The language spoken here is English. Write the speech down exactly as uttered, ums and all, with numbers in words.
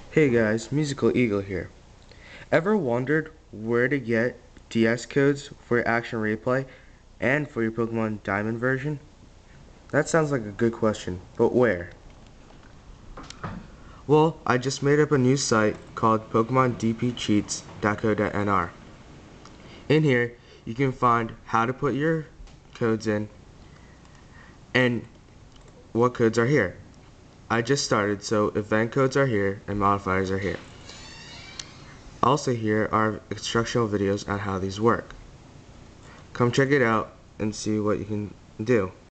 Hey guys, Musical Eagle here. Ever wondered where to get D S codes for your Action Replay and for your Pokemon Diamond version? That sounds like a good question, but where? Well, I just made up a new site called Pokemon D P Cheats dot co dot N R. In here, you can find how to put your codes in and what codes are here. I just started, so event codes are here and modifiers are here. Also here are instructional videos on how these work. Come check it out and see what you can do.